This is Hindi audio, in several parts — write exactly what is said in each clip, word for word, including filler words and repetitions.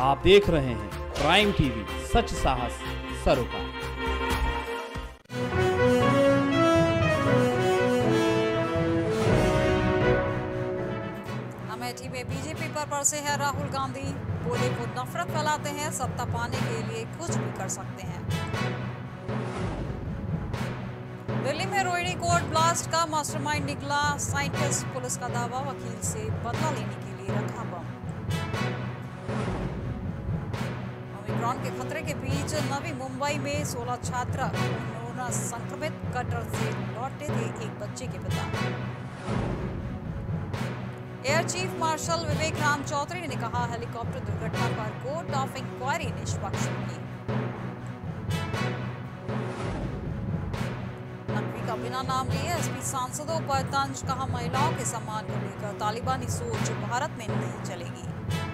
आप देख रहे हैं प्राइम टीवी, सच साहस सरोकार। अमेठी में बीजेपी पर बरसे हैं राहुल गांधी, बोले वो नफरत फैलाते हैं, सत्ता पाने के लिए कुछ भी कर सकते हैं। दिल्ली में रोहिणी कोर्ट ब्लास्ट का मास्टरमाइंड निकला साइंटिस्ट, पुलिस का दावा वकील से बदला लेने के लिए रखा बम। ओमिक्रॉन के खतरे के बीच नवी मुंबई में सोलह छात्र कोरोना संक्रमित, कटर से लौटे थे एक बच्चे के पिता। Air chief marshal Vivek Ram Chaudhari ने कहा, हेलीकॉप्टर दुर्घटना पर कोर्ट ऑफ इंक्वायरी निष्पक्ष होगी। नकवी का बिना नाम लिए एसपी सांसदों पर तंज, कहा महिलाओं के सम्मान को लेकर तालिबानी सोच भारत में नहीं चलेगी।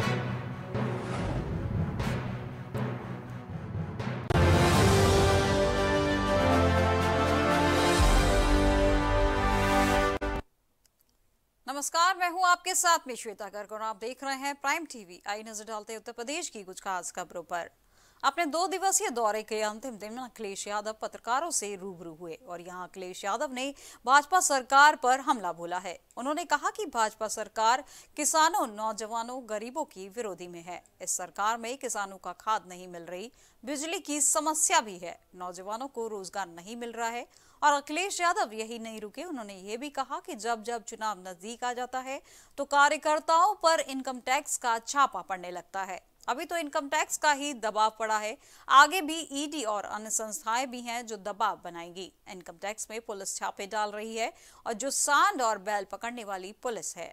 नमस्कार, मैं हूं आपके साथ में श्वेता गर्ग और आप देख रहे हैं प्राइम टीवी। आई नजर डालते उत्तर प्रदेश की कुछ खास खबरों पर। अपने दो दिवसीय दौरे के अंतिम दिन अखिलेश यादव पत्रकारों से रूबरू हुए और यहां अखिलेश यादव ने भाजपा सरकार पर हमला बोला है। उन्होंने कहा कि भाजपा सरकार किसानों, नौजवानों, गरीबों की विरोधी में है। इस सरकार में किसानों का खाद नहीं मिल रही, बिजली की समस्या भी है, नौजवानों को रोजगार नहीं मिल रहा है। और अखिलेश यादव यही नहीं रुके, उन्होंने ये भी कहा कि जब जब चुनाव नजदीक आ जाता है तो कार्यकर्ताओं पर इनकम टैक्स का छापा पड़ने लगता है। अभी तो इनकम टैक्स का ही दबाव पड़ा है, आगे भी ईडी और अन्य संस्थाएं भी हैं जो दबाव बनाएंगी। इनकम टैक्स में पुलिस छापे डाल रही है और जो सांड और बैल पकड़ने वाली पुलिस है।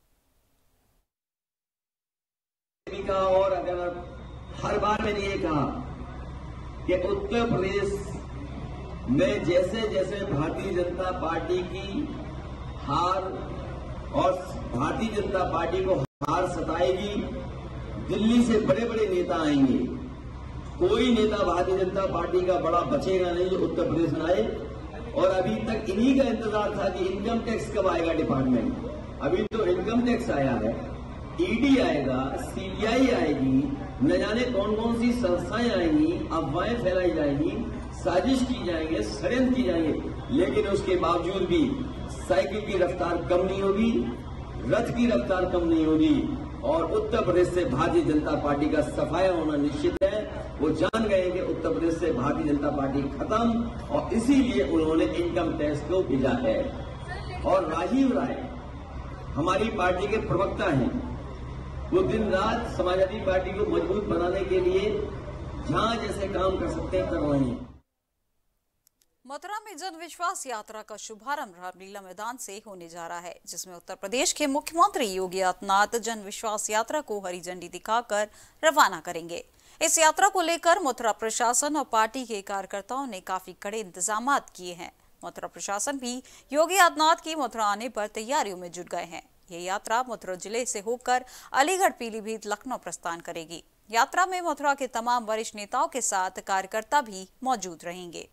और अगर हर बार मैंने ये कहा कि उत्तर प्रदेश में जैसे जैसे भारतीय जनता पार्टी की हार और भारतीय जनता पार्टी को हार सताएगी, दिल्ली से बड़े बड़े नेता आएंगे, कोई नेता भारतीय जनता पार्टी का बड़ा बचेगा नहीं जो उत्तर प्रदेश में आए। और अभी तक इन्हीं का इंतजार था कि इनकम टैक्स कब आएगा डिपार्टमेंट। अभी तो इनकम टैक्स आया है, ईडी आएगा, सीबीआई आएगी, न जाने कौन कौन सी संस्थाएं आएंगी, अफवाहें फैलाई जाएंगी, साजिश की जाएंगे, षड्यंत्र की जाएंगे, लेकिन उसके बावजूद भी साइकिल की रफ्तार कम नहीं होगी, रथ की रफ्तार कम नहीं होगी और उत्तर प्रदेश से भारतीय जनता पार्टी का सफाया होना निश्चित है। वो जान गए कि उत्तर प्रदेश से भारतीय जनता पार्टी खत्म और इसीलिए उन्होंने इनकम टैक्स को भेजा है। और राजीव राय हमारी पार्टी के प्रवक्ता हैं, वो दिन रात समाजवादी पार्टी को मजबूत बनाने के लिए जहां जैसे काम कर सकते हैं कर रहे हैं। मथुरा में जन विश्वास यात्रा का शुभारंभ रामलीला मैदान से होने जा रहा है, जिसमें उत्तर प्रदेश के मुख्यमंत्री योगी आदित्यनाथ जन विश्वास यात्रा को हरी झंडी दिखाकर रवाना करेंगे। इस यात्रा को लेकर मथुरा प्रशासन और पार्टी के कार्यकर्ताओं ने काफी कड़े इंतजाम किए हैं। मथुरा प्रशासन भी योगी आदित्यनाथ की मथुरा आने पर तैयारियों में जुट गए हैं। ये यात्रा मथुरा जिले से होकर अलीगढ़, पीलीभीत, लखनऊ प्रस्थान करेगी। यात्रा में मथुरा के तमाम वरिष्ठ नेताओं के साथ कार्यकर्ता भी मौजूद रहेंगे।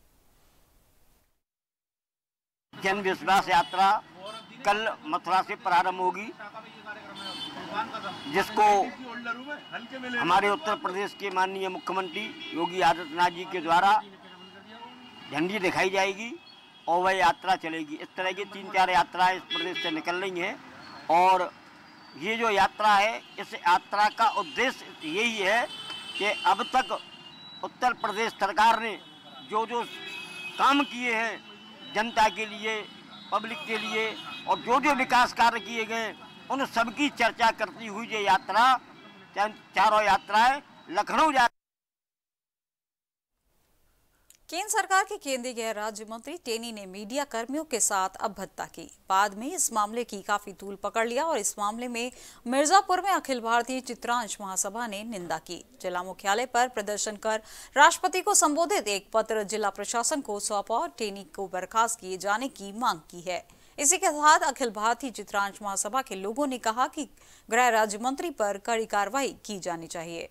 जन विश्वास यात्रा कल मथुरा से प्रारंभ होगी, जिसको हमारे उत्तर प्रदेश के माननीय मुख्यमंत्री योगी आदित्यनाथ जी के द्वारा झंडी दिखाई जाएगी और वह यात्रा चलेगी। इस तरह की तीन चार यात्राएं इस प्रदेश से निकल रही हैं और ये जो यात्रा है, इस यात्रा का उद्देश्य यही है कि अब तक उत्तर प्रदेश सरकार ने जो जो काम किए हैं जनता के लिए, पब्लिक के लिए और जो जो विकास कार्य किए गए उन सबकी चर्चा करती हुई ये यात्रा, चारों यात्राएं लखनऊ जा। केंद्र सरकार के केंद्रीय गृह राज्य मंत्री टेनी ने मीडिया कर्मियों के साथ अभद्रता की। बाद में इस मामले की काफी तूल पकड़ लिया और इस मामले में मिर्जापुर में अखिल भारतीय चित्रांश महासभा ने निंदा की। जिला मुख्यालय पर प्रदर्शन कर राष्ट्रपति को संबोधित एक पत्र जिला प्रशासन को सौंपा और टेनी को बर्खास्त किए जाने की मांग की है। इसी के साथ अखिल भारतीय चित्रांश महासभा के लोगों ने कहा कि गृह राज्य मंत्री पर कड़ी कार्रवाई की जानी चाहिए।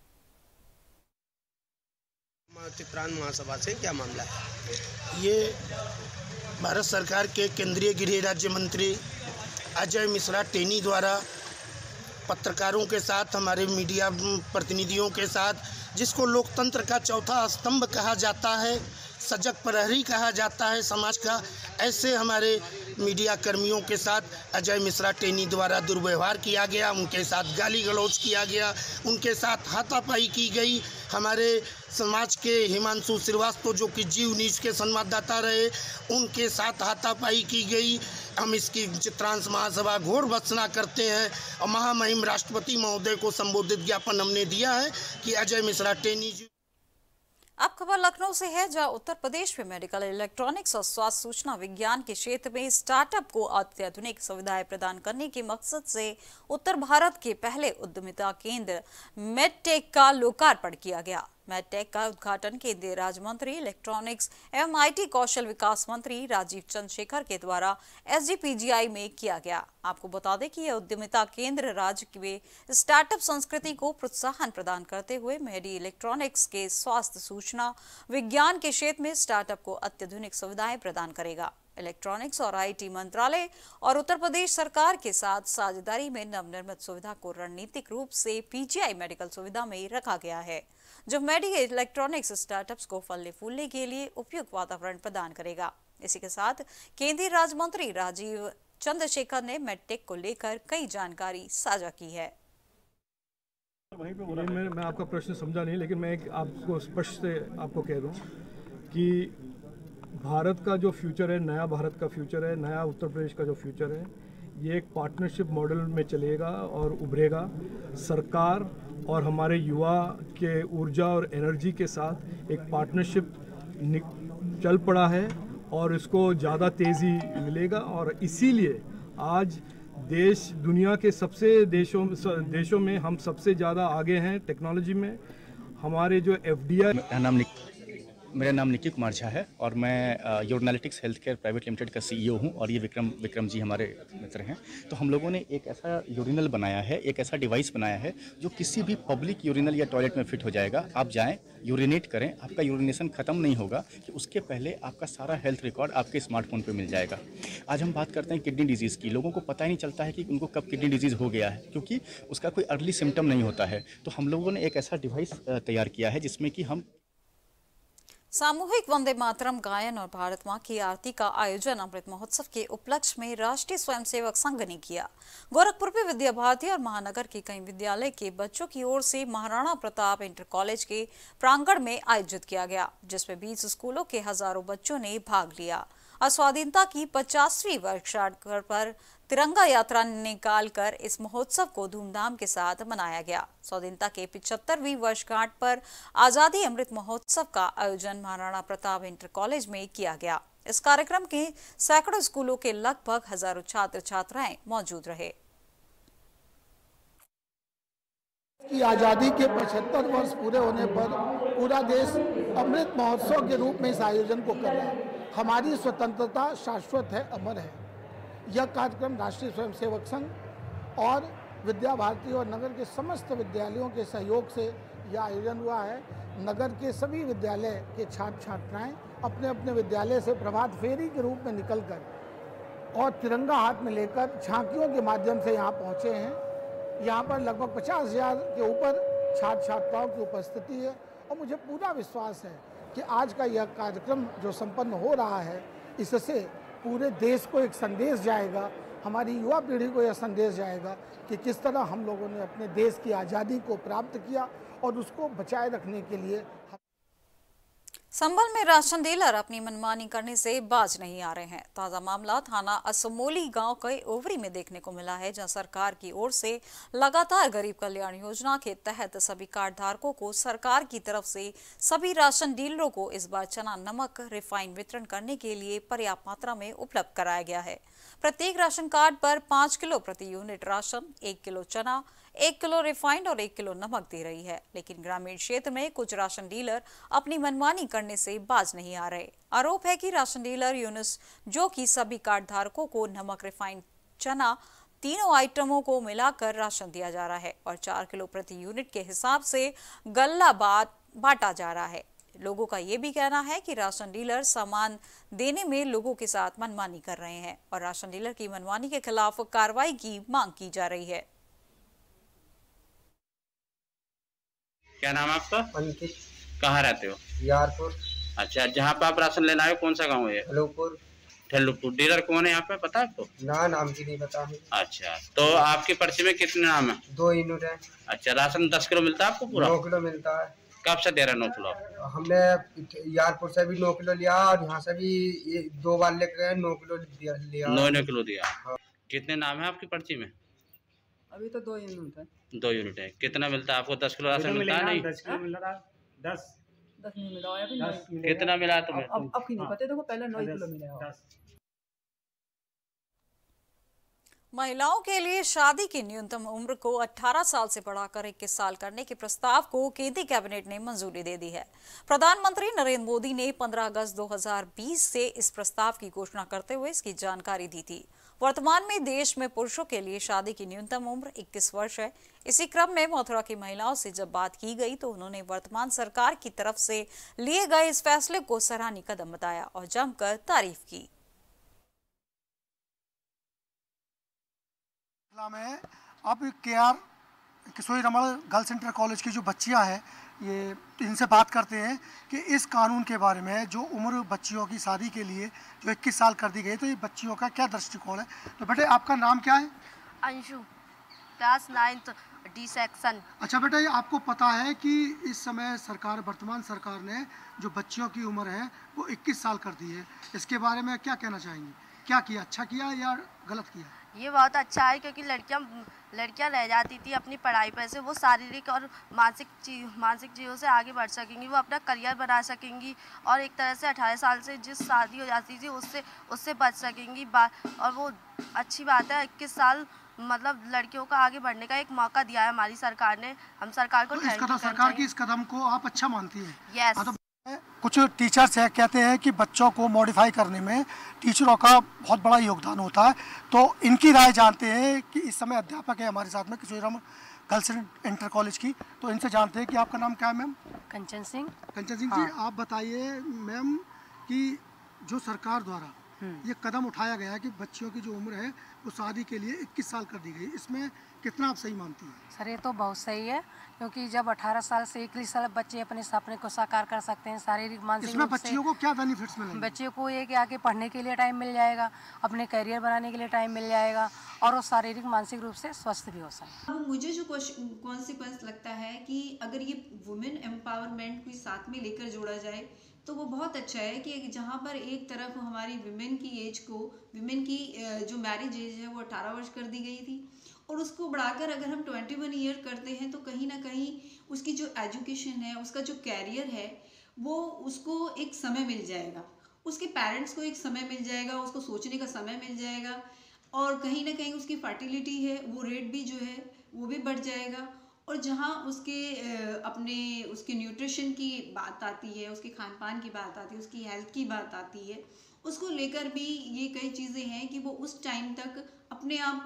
चित्रांश महासभा से क्या मामला है? ये भारत सरकार के केंद्रीय गृह राज्य मंत्री अजय मिश्रा टेनी द्वारा पत्रकारों के साथ, हमारे मीडिया प्रतिनिधियों के साथ, जिसको लोकतंत्र का चौथा स्तंभ कहा जाता है, सजग प्रहरी कहा जाता है समाज का, ऐसे हमारे मीडिया कर्मियों के साथ अजय मिश्रा टेनी द्वारा दुर्व्यवहार किया गया, उनके साथ गाली गलौज किया गया, उनके साथ हाथापाई की गई। हमारे समाज के हिमांशु श्रीवास्तव जो कि जी न्यूज़ के संवाददाता रहे, उनके साथ हाथापाई की गई। हम इसकी चित्रांश महासभा घोर भर्त्सना करते हैं और महामहिम राष्ट्रपति महोदय को संबोधित ज्ञापन हमने दिया है कि अजय मिश्रा टेनी जी। अब खबर लखनऊ से है, जहां उत्तर प्रदेश में मेडिकल इलेक्ट्रॉनिक्स और स्वास्थ्य सूचना विज्ञान के क्षेत्र में स्टार्टअप को अत्याधुनिक सुविधाएं प्रदान करने के मकसद से उत्तर भारत के पहले उद्यमिता केंद्र मेडटेक का लोकार्पण किया गया। मेडटेक का उद्घाटन केंद्रीय राज्य मंत्री इलेक्ट्रॉनिक्स एवं आईटी कौशल विकास मंत्री राजीव चंद्रशेखर के द्वारा एसजीपीजीआई में किया गया। आपको बता दें कि यह उद्यमिता केंद्र राज्य में स्टार्टअप संस्कृति को प्रोत्साहन प्रदान करते हुए मेडी इलेक्ट्रॉनिक्स के स्वास्थ्य सूचना विज्ञान के क्षेत्र में स्टार्टअप को अत्याधुनिक सुविधाएं प्रदान करेगा। इलेक्ट्रॉनिक्स और आईटी मंत्रालय और उत्तर प्रदेश सरकार के साथ साझेदारी में नवनिर्मित सुविधा को रणनीतिक रूप से पीजीआई मेडिकल सुविधा में रखा गया है, जो मेडी इलेक्ट्रॉनिक्स स्टार्टअप्स को फलने फूलने के लिए उपयुक्त वातावरण प्रदान करेगा। इसी के साथ केंद्रीय राज्य मंत्री राजीव चंद्रशेखर ने मेडटेक को लेकर कई जानकारी साझा की है। मैं, मैं आपका प्रश्न समझा नहीं, लेकिन मैं एक आपको स्पष्ट से आपको कह दूं कि भारत का जो फ्यूचर है, नया भारत का फ्यूचर है, नया उत्तर प्रदेश का जो फ्यूचर है, ये एक पार्टनरशिप मॉडल में चलेगा और उभरेगा। सरकार और हमारे युवा के ऊर्जा और एनर्जी के साथ एक पार्टनरशिप चल पड़ा है और इसको ज़्यादा तेज़ी मिलेगा। और इसीलिए आज देश दुनिया के सबसे देशों देशों में हम सबसे ज़्यादा आगे हैं टेक्नोलॉजी में। हमारे जो एफडीआई नाम मेरा नाम निकी कुमार झा है और मैं Uranalytics health care private limited का सीईओ हूं और ये विक्रम विक्रम जी हमारे मित्र हैं। तो हम लोगों ने एक ऐसा यूरिनल बनाया है, एक ऐसा डिवाइस बनाया है जो किसी भी पब्लिक यूरिनल या टॉयलेट में फिट हो जाएगा। आप जाएं, यूरिनेट करें, आपका यूरिनेशन खत्म नहीं होगा कि उसके पहले आपका सारा हेल्थ रिकॉर्ड आपके स्मार्टफोन पर मिल जाएगा। आज हम बात करते हैं किडनी डिजीज़ की। लोगों को पता ही नहीं चलता है कि उनको कब किडनी डिजीज़ हो गया है, क्योंकि उसका कोई अर्ली सिम्टम नहीं होता है। तो हम लोगों ने एक ऐसा डिवाइस तैयार किया है जिसमें कि हम सामूहिक वंदे मातरम गायन और भारत मां की आरती का आयोजन अमृत महोत्सव के उपलक्ष्य में राष्ट्रीय स्वयंसेवक संघ ने किया। गोरखपुर में विद्या भारती और महानगर के कई विद्यालय के बच्चों की ओर से महाराणा प्रताप इंटर कॉलेज के प्रांगण में आयोजित किया गया, जिसमें बीस स्कूलों के हजारों बच्चों ने भाग लिया। और स्वाधीनता की पचासवीं वर्षगांठ पर तिरंगा यात्रा निकालकर इस महोत्सव को धूमधाम के साथ मनाया गया। स्वाधीनता के पिछहत्तरवीं वर्षगांठ पर आजादी अमृत महोत्सव का आयोजन महाराणा प्रताप इंटर कॉलेज में किया गया। इस कार्यक्रम के सैकड़ों स्कूलों के लगभग हजारों छात्र छात्राएं मौजूद रहे। की आजादी के पचहत्तर वर्ष पूरे होने पर पूरा देश अमृत महोत्सव के रूप में इस आयोजन को कर रहा है। हमारी स्वतंत्रता शाश्वत है, अमर है। यह कार्यक्रम राष्ट्रीय स्वयंसेवक संघ और विद्या भारती और नगर के समस्त विद्यालयों के सहयोग से यह आयोजन हुआ है। नगर के सभी विद्यालय के छात्र छात्राएं अपने अपने विद्यालय से प्रभात फेरी के रूप में निकलकर और तिरंगा हाथ में लेकर झांकियों के माध्यम से यहाँ पहुँचे हैं। यहाँ पर लगभग पचास हजार के ऊपर छात्र छात्राओं की उपस्थिति है और मुझे पूरा विश्वास है कि आज का यह कार्यक्रम जो संपन्न हो रहा है, इससे पूरे देश को एक संदेश जाएगा, हमारी युवा पीढ़ी को यह संदेश जाएगा कि किस तरह हम लोगों ने अपने देश की आज़ादी को प्राप्त किया और उसको बचाए रखने के लिए। संभल में राशन डीलर अपनी मनमानी करने से बाज नहीं आ रहे हैं। ताजा मामला थाना असमोली गांव के ओवरी में देखने को मिला है, जहां सरकार की ओर से लगातार गरीब कल्याण योजना के तहत सभी कार्ड धारकों को सरकार की तरफ से सभी राशन डीलरों को इस बार चना नमक रिफाइन वितरण करने के लिए पर्याप्त मात्रा में उपलब्ध कराया गया है। प्रत्येक राशन कार्ड पर पाँच किलो प्रति यूनिट राशन, एक किलो चना, एक किलो रिफाइंड और एक किलो नमक दे रही है। लेकिन ग्रामीण क्षेत्र में कुछ राशन डीलर अपनी मनमानी करने से बाज नहीं आ रहे। आरोप है कि राशन डीलर यूनुस, जो कि सभी कार्ड धारकों को नमक, रिफाइंड, चना तीनों आइटमों को मिलाकर राशन दिया जा रहा है और चार किलो प्रति यूनिट के हिसाब से गल्ला बांटा जा रहा है। लोगों का ये भी कहना है कि राशन डीलर सामान देने में लोगों के साथ मनमानी कर रहे हैं और राशन डीलर की मनमानी के खिलाफ कार्रवाई की मांग की जा रही है। क्या नाम है आपका? अंकित। कहाँ रहते हो? यारपुर। अच्छा, जहाँ पे आप राशन लेना है कौन सा गांव है? ठल्लुपुर। ठल्लुपुर। डीलर कौन है यहाँ पे, पता है आपको? ना, नाम की नहीं पता है। अच्छा, तो आपकी पर्ची में कितने नाम है? दो यूनिट है। अच्छा, राशन दस किलो मिलता है आपको पूरा? नौ किलो मिलता है। कब से दे रहा है नौ किलो? हमने यारपुर से भी नौ किलो लिया और यहाँ से भी दो बार लेकर गए, नौ किलो लिया। नौ नौ किलो दिया। हाँ। कितने नाम है आपकी पर्ची में? अभी तो दो यूनिट है। दो यूनिट है। कितना मिलता है आपको? दस किलो राशन मिलता है? नहीं, दस किलो मिल रहा है। दस दस नहीं मिला है अभी। दस कितना मिला है तुम्हें? अब अब की नहीं पता, देखो पहले नौ किलो मिला है। महिलाओं के लिए शादी की न्यूनतम उम्र को अठारह साल से बढ़ाकर इक्कीस साल करने के प्रस्ताव को केंद्रीय कैबिनेट ने मंजूरी दे दी है। प्रधानमंत्री नरेंद्र मोदी ने पंद्रह अगस्त दो हज़ार बीस से इस प्रस्ताव की घोषणा करते हुए इसकी जानकारी दी थी। वर्तमान में देश में पुरुषों के लिए शादी की न्यूनतम उम्र इक्कीस वर्ष है। इसी क्रम में मथुरा की महिलाओं से जब बात की गई तो उन्होंने वर्तमान सरकार की तरफ से लिए गए इस फैसले को सराहनीय कदम बताया और जमकर तारीफ की। में अब K R Kishori Raman girls inter college की जो बच्चियां हैं, ये इनसे बात करते हैं कि इस कानून के बारे में जो उम्र बच्चियों की शादी के लिए जो इक्कीस साल कर दी गई, तो ये बच्चियों का क्या दृष्टिकोण है। तो बेटे, आपका नाम क्या है? Anshu, class ninth, D section. अच्छा बेटा, ये आपको पता है कि इस समय सरकार, वर्तमान सरकार ने जो बच्चियों की उम्र है वो इक्कीस साल कर दी है, इसके बारे में क्या कहना चाहेंगी? क्या किया, अच्छा किया या गलत किया? ये बहुत अच्छा है, क्योंकि लड़कियां लड़कियां रह जाती थी अपनी पढ़ाई पर से, वो शारीरिक और मानसिक चीज मानसिक चीज़ों से आगे बढ़ सकेंगी, वो अपना करियर बना सकेंगी और एक तरह से अठारह साल से जिस शादी हो जाती थी उससे उससे बच सकेंगी। और वो अच्छी बात है, इक्कीस साल मतलब लड़कियों का आगे बढ़ने का एक मौका दिया है हमारी सरकार ने। हम सरकार को तो कदम, सरकार की इस कदम को आप अच्छा मानती हैं? यस। कुछ टीचर्स है कहते हैं कि बच्चों को मॉडिफाई करने में टीचरों का बहुत बड़ा योगदान होता है, तो इनकी राय जानते हैं कि इस समय अध्यापक है हमारे साथ में Kishori Raman girls inter college की, तो इनसे जानते हैं कि आपका नाम क्या है मैम? कंचन सिंह। कंचन सिंह जी, आप बताइए मैम कि जो सरकार द्वारा ये कदम उठाया गया है कि बच्चियों की जो उम्र है वो शादी के लिए इक्कीस साल कर दी गई, इसमें कितना आप सही मानती हैं? सर, ये तो बहुत सही है, क्योंकि जब अठारह साल से इक्कीस साल बच्चे अपने सपने को साकार कर सकते हैं शारीरिक मानसिक इसमें बच्चियों को क्या बेनिफिट्स मिलेंगे? बच्चियों को ये कि आगे पढ़ने के लिए टाइम मिल जाएगा, अपने करियर बनाने के लिए टाइम मिल जाएगा और वो शारीरिक मानसिक रूप से स्वस्थ भी हो सकते हैं। मुझे जो कॉन्सिक्वेंस लगता है कि अगर ये वुमेन एम्पावरमेंट को साथ में लेकर जोड़ा जाए तो वो बहुत अच्छा है कि जहाँ पर एक तरफ हमारी विमेन की एज को, विमेन की जो मैरिज एज है वो अठारह वर्ष कर दी गई थी, और उसको बढ़ाकर अगर हम इक्कीस ईयर करते हैं तो कहीं ना कहीं उसकी जो एजुकेशन है, उसका जो कैरियर है, वो उसको एक समय मिल जाएगा, उसके पेरेंट्स को एक समय मिल जाएगा, उसको सोचने का समय मिल जाएगा, और कहीं ना कहीं उसकी फर्टिलिटी है वो रेट भी जो है वो भी बढ़ जाएगा। और जहाँ उसके अपने उसके न्यूट्रिशन की बात आती है, उसके खान पान की बात आती है, उसकी हेल्थ की बात आती है, उसको लेकर भी ये कई चीज़ें हैं कि वो उस टाइम तक अपने आप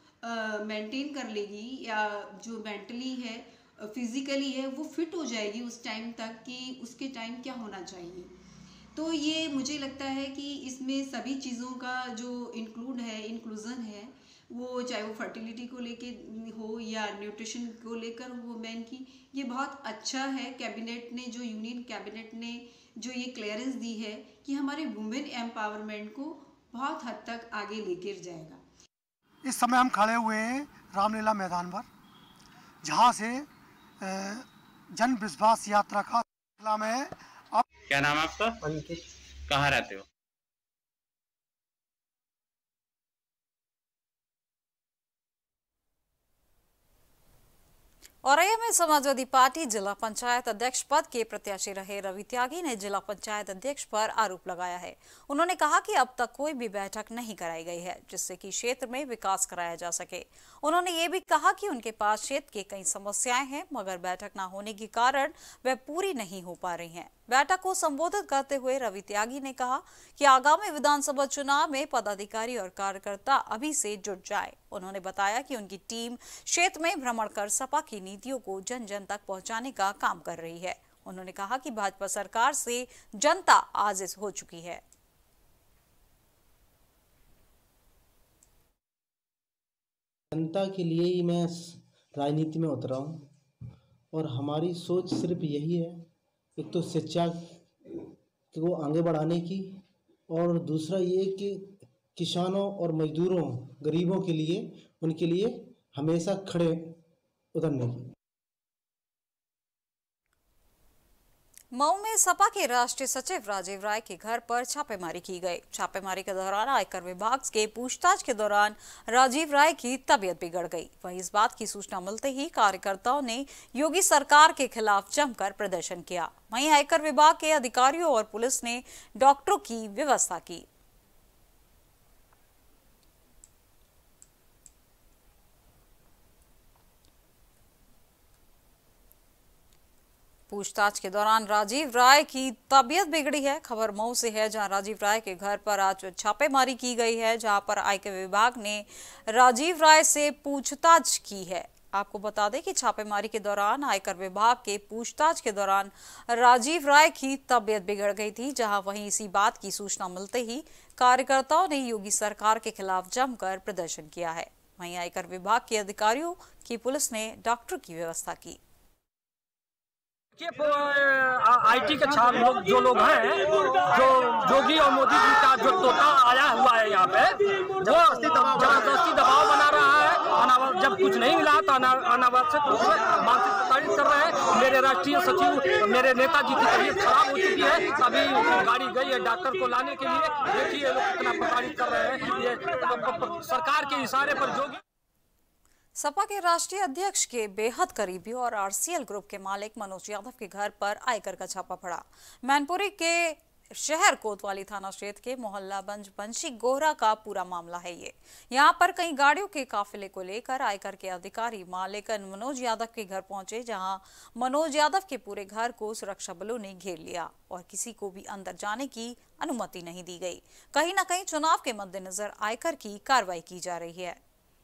को मेंटेन कर लेगी, या जो मेंटली है, फिजिकली है, वो फिट हो जाएगी उस टाइम तक कि उसके टाइम क्या होना चाहिए। तो ये मुझे लगता है कि इसमें सभी चीज़ों का जो इंक्लूड है, इंक्लूज़न है, वो चाहे वो फर्टिलिटी को लेके हो या न्यूट्रिशन को लेकर हो वुमेन की, ये बहुत अच्छा है। कैबिनेट ने, जो यूनियन कैबिनेट ने जो ये क्लियरेंस दी है कि हमारे वुमेन एम्पावरमेंट को बहुत हद तक आगे लेकर जाएगा। इस समय हम खड़े हुए हैं रामलीला मैदान पर, जहाँ से जन विश्वास यात्रा का सिलसिला में। अब क्या नाम है आपका? अंकित। कहाँ रहते हो? औरैया में समाजवादी पार्टी जिला पंचायत अध्यक्ष पद के प्रत्याशी रहे रवि त्यागी ने जिला पंचायत अध्यक्ष पर आरोप लगाया है। उन्होंने कहा कि अब तक कोई भी बैठक नहीं कराई गई है जिससे कि क्षेत्र में विकास कराया जा सके। उन्होंने ये भी कहा कि उनके पास क्षेत्र की कई समस्याएं हैं, मगर बैठक न होने के कारण वह पूरी नहीं हो पा रही हैं। बैठक को संबोधित करते हुए रवि त्यागी ने कहा कि आगामी विधानसभा चुनाव में पदाधिकारी और कार्यकर्ता अभी से जुट जाए। उन्होंने बताया कि उनकी टीम क्षेत्र में भ्रमण कर सपा की नीतियों को जन जन तक पहुंचाने का काम कर रही है। उन्होंने कहा कि भाजपा सरकार से जनता आजिज हो चुकी है। जनता के लिए ही मैं राजनीति में उतरा हूँ और हमारी सोच सिर्फ यही है, एक तो शिक्षा को आगे बढ़ाने की, और दूसरा ये कि किसानों और मजदूरों, गरीबों के लिए, उनके लिए हमेशा खड़े उतरने की। मऊ में सपा के राष्ट्रीय सचिव राजीव राय के घर पर छापेमारी की गई। छापेमारी के दौरान आयकर विभाग के पूछताछ के दौरान राजीव राय की तबीयत बिगड़ गई। वहीं इस बात की सूचना मिलते ही कार्यकर्ताओं ने योगी सरकार के खिलाफ जमकर प्रदर्शन किया। वहीं आयकर विभाग के अधिकारियों और पुलिस ने डॉक्टरों की व्यवस्था की। पूछताछ के दौरान राजीव राय की तबीयत बिगड़ी है। खबर मऊ से है, जहां राजीव राय के घर पर आज छापेमारी की गई है, जहां पर आयकर विभाग ने राजीव राय से पूछताछ की है। आपको बता दें कि छापेमारी के दौरान आयकर विभाग के पूछताछ के दौरान राजीव राय की तबीयत बिगड़ गई थी, जहां वहीं इसी बात की सूचना मिलते ही कार्यकर्ताओं ने योगी सरकार के खिलाफ जमकर प्रदर्शन किया है। वहीं आयकर विभाग के अधिकारियों की पुलिस ने डॉक्टर की व्यवस्था की। आईटी के छात्र लोग जो लोग हैं, जो योगी और मोदी जी का जो तोता आया हुआ है यहाँ पे, वो जबरदस्ती दबाव बना रहा है। जब कुछ नहीं मिला तो अनावश्यक रूप से मानसिक प्रताड़ित कर रहे हैं। मेरे राष्ट्रीय सचिव, मेरे नेताजी की तबीयत खराब हो चुकी है, अभी गाड़ी गई है डॉक्टर को लाने के लिए। देखिए लोग कितना प्रताड़ित कर रहे हैं। ये सरकार के इशारे पर योगी। सपा के राष्ट्रीय अध्यक्ष के बेहद करीबी और आरसीएल ग्रुप के मालिक मनोज यादव के घर पर आयकर का छापा पड़ा। मैनपुरी के शहर कोतवाली थाना क्षेत्र के मोहल्ला बंज बंशी गोहरा का पूरा मामला है ये। यहाँ पर कई गाड़ियों के काफिले को लेकर आयकर के अधिकारी मालिक मनोज यादव के घर पहुंचे, जहां मनोज यादव के पूरे घर को सुरक्षा बलों ने घेर लिया और किसी को भी अंदर जाने की अनुमति नहीं दी गई। कहीं न कहीं चुनाव के मद्देनजर आयकर की कार्रवाई की जा रही है।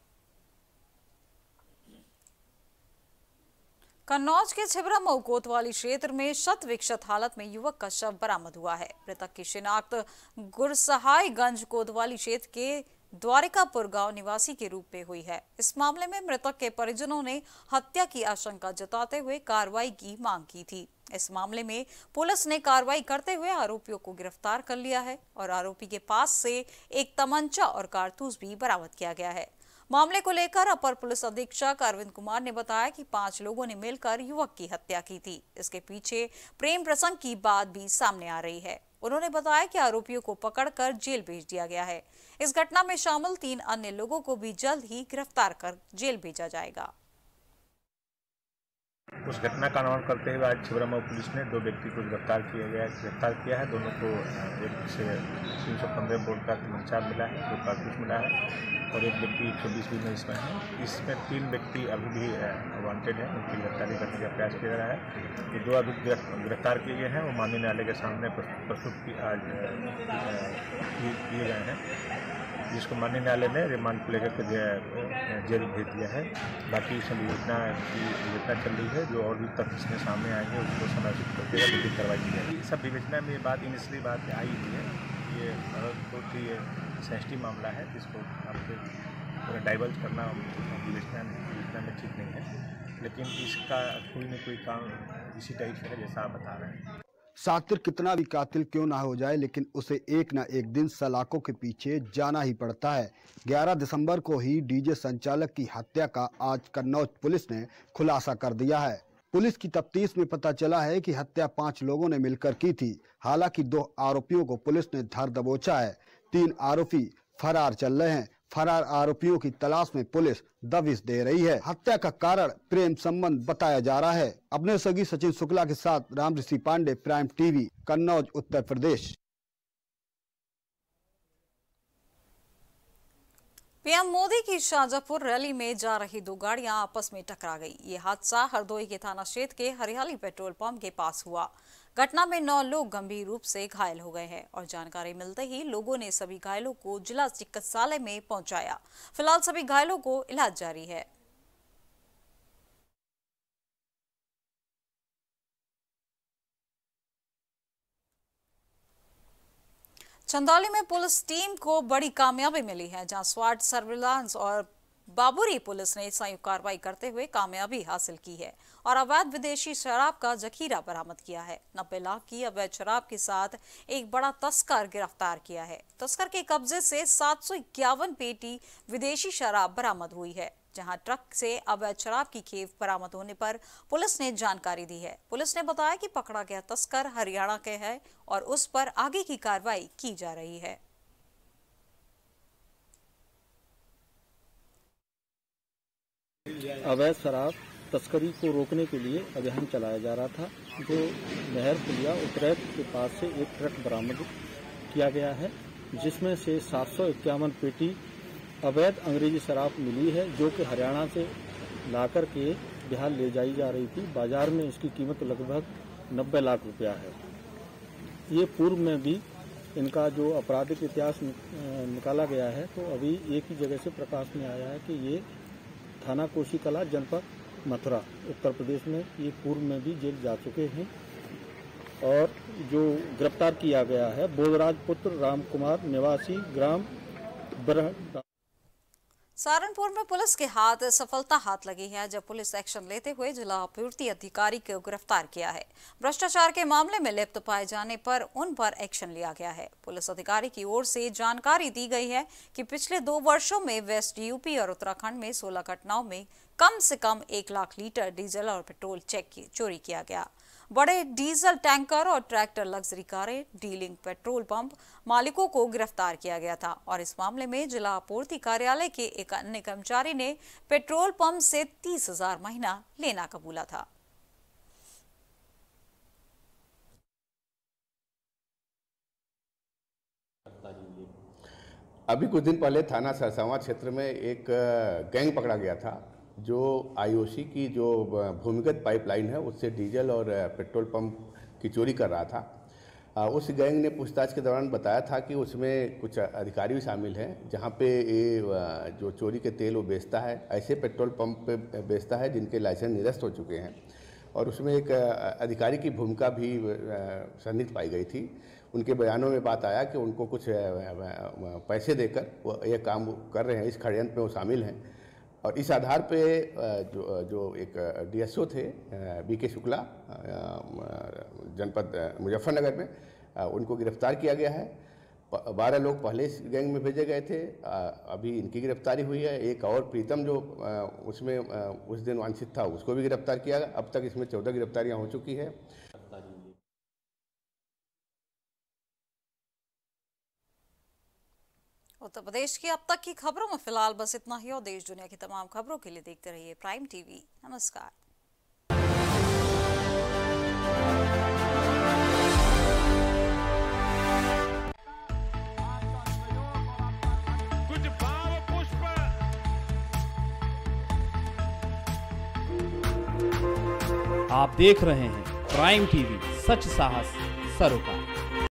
कन्नौज के छिबरा मऊ कोतवाली क्षेत्र में शत विक्षत हालत में युवक का शव बरामद हुआ है। मृतक की शिनाख्त गुरसहायगंज कोतवाली क्षेत्र के द्वारिकापुर गांव निवासी के रूप में हुई है। इस मामले में मृतक के परिजनों ने हत्या की आशंका जताते हुए कार्रवाई की मांग की थी। इस मामले में पुलिस ने कार्रवाई करते हुए आरोपियों को गिरफ्तार कर लिया है और आरोपी के पास से एक तमंचा और कारतूस भी बरामद किया गया है। मामले को लेकर अपर पुलिस अधीक्षक अरविंद कुमार ने बताया कि पांच लोगों ने मिलकर युवक की हत्या की थी। इसके पीछे प्रेम प्रसंग की बात भी सामने आ रही है। उन्होंने बताया कि आरोपियों को पकड़कर जेल भेज दिया गया है। इस घटना में शामिल तीन अन्य लोगों को भी जल्द ही गिरफ्तार कर जेल भेजा जाएगा। उस घटना का अनुमान करते हुए आज छिबरा मऊ पुलिस ने दो व्यक्ति को गिरफ्तार किया गया गिरफ्तार किया है। दोनों को एक से तीन सौ पंद्रह बोर्ड का तमंचा मिला है, दो कारतूस मिला है और एक व्यक्ति एक सौ बीस भी में इसमें है। इसमें तीन व्यक्ति अभी भी वांटेड हैं, उनकी गिरफ्तारी करने का प्रयास किया जा रहा है। ये दो अभी गिरफ्तार किए गए हैं, वो माननीय न्यायालय के सामने प्रस्तुत की आज किए गए हैं, जिसको माननीय न्यायालय ने रिमांड को लेकर के जेल भेज दिया है। बाकी इसमें विवेचना की विवेचना चल रही है, जो और भी तथ्य इसमें सामने आएंगे उसको समायोजित करके विधिक कार्रवाई की जाएगी। सब विवेचना में ये बात इनिशियली बात आई हुई है, ये बहुत ही सेंसिटिव मामला है, जिसको आपको पूरा डाइवर्ट करना विवेचना विवेचना में ठीक नहीं है, लेकिन इसका कोई न कोई काम इसी टाइप से है जैसा आप बता रहे हैं। सातिर कितना भी कातिल क्यों ना हो जाए, लेकिन उसे एक ना एक दिन सलाखों के पीछे जाना ही पड़ता है। ग्यारह दिसंबर को ही डीजे संचालक की हत्या का आज कन्नौज पुलिस ने खुलासा कर दिया है। पुलिस की तफ्तीश में पता चला है कि हत्या पांच लोगों ने मिलकर की थी। हालांकि दो आरोपियों को पुलिस ने धर दबोचा है। तीन आरोपी फरार चल रहे हैं। फरार आरोपियों की तलाश में पुलिस दबिश दे रही है। हत्या का कारण प्रेम संबंध बताया जा रहा है। अपने सगी सचिन शुक्ला के साथ Ram Rishi Pandey, prime TV, Kannauj, Uttar Pradesh. PM Modi की शाहजहांपुर रैली में जा रही दो गाड़ियां आपस में टकरा गई। ये हादसा हरदोई के थाना क्षेत्र के हरियाली पेट्रोल पंप के पास हुआ। घटना में नौ लोग गंभीर रूप से घायल हो गए हैं और जानकारी मिलते ही लोगों ने सभी घायलों को जिला चिकित्सालय में पहुंचाया। फिलहाल सभी घायलों को इलाज जारी है। चंदौली में पुलिस टीम को बड़ी कामयाबी मिली है, जहां स्वाट सर्विलांस और बाबुरी पुलिस ने संयुक्त कार्रवाई करते हुए कामयाबी हासिल की है और अवैध विदेशी शराब का जखीरा बरामद किया है। नब्बे लाख की अवैध शराब के साथ एक बड़ा तस्कर गिरफ्तार किया है। तस्कर के कब्जे से सात सौ इक्यावन पेटी विदेशी शराब बरामद हुई है, जहां ट्रक से अवैध शराब की खेप बरामद होने पर पुलिस ने जानकारी दी है। पुलिस ने बताया कि पकड़ा गया तस्कर हरियाणा के है और उस पर आगे की कार्रवाई की जा रही है। अवैध शराब तस्करी को रोकने के लिए अभियान चलाया जा रहा था, जो नहर पुलिया उत्तरैत के पास से एक ट्रक बरामद किया गया है, जिसमें से सात सौ इक्यावन पेटी अवैध अंग्रेजी शराब मिली है, जो कि हरियाणा से लाकर के बिहार ले जाई जा रही थी। बाजार में इसकी कीमत लगभग नब्बे लाख रुपया है। ये पूर्व में भी इनका जो आपराधिक इतिहास निकाला गया है, तो अभी एक ही जगह से प्रकाश में आया है कि ये थाना कोशीकला, जनपद मथुरा, उत्तर प्रदेश में ये पूर्व में भी जेल जा चुके हैं। और जो गिरफ्तार किया गया है बोधराज पुत्र राम कुमार निवासी ग्राम बरह। सहारनपुर में पुलिस के हाथ सफलता हाथ लगी है, जब पुलिस एक्शन लेते हुए जिला आपूर्ति अधिकारी को गिरफ्तार किया है। भ्रष्टाचार के मामले में लिप्त पाए जाने पर उन पर एक्शन लिया गया है। पुलिस अधिकारी की ओर से जानकारी दी गई है कि पिछले दो वर्षों में वेस्ट यूपी और उत्तराखंड में सोलह घटनाओं में कम से कम एक लाख लीटर डीजल और पेट्रोल चेक की चोरी किया गया। बड़े डीजल टैंकर और tractor, luxury cars, dealing petrol pump मालिकों को गिरफ्तार किया गया था और इस मामले में जिला आपूर्ति कार्यालय के एक अन्य कर्मचारी ने पेट्रोल पंप से तीस हजार महीना लेना कबूला था। अभी कुछ दिन पहले थाना सरसावा क्षेत्र में एक गैंग पकड़ा गया था, जो आईओसी की जो भूमिगत पाइपलाइन है उससे डीजल और पेट्रोल पंप की चोरी कर रहा था। उस गैंग ने पूछताछ के दौरान बताया था कि उसमें कुछ अधिकारी भी शामिल हैं, जहां पे ये जो चोरी के तेल वो बेचता है, ऐसे पेट्रोल पंप पे बेचता है जिनके लाइसेंस निरस्त हो चुके हैं। और उसमें एक अधिकारी की भूमिका भी सन्निहित पाई गई थी। उनके बयानों में बात आया कि उनको कुछ पैसे देकर वो ये काम कर रहे हैं, इस षड्यंत्र में वो शामिल हैं। और इस आधार पे जो जो एक डीएसओ थे बी के शुक्ला जनपद मुजफ्फरनगर में, उनको गिरफ्तार किया गया है। बारह लोग पहले इस गैंग में भेजे गए थे, अभी इनकी गिरफ्तारी हुई है। एक और प्रीतम जो उसमें उस दिन वांछित था, उसको भी गिरफ्तार किया। अब तक इसमें चौदह गिरफ्तारियां हो चुकी है। उत्तर प्रदेश की अब तक की खबरों में फिलहाल बस इतना ही और देश दुनिया की तमाम खबरों के लिए देखते रहिए प्राइम टीवी। नमस्कार। कुछ भाव पुष्प आप देख रहे हैं प्राइम टीवी, सच साहस सरोकार।